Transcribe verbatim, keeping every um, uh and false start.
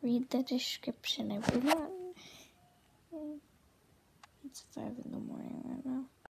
read the description, everyone. It's five in the morning right now.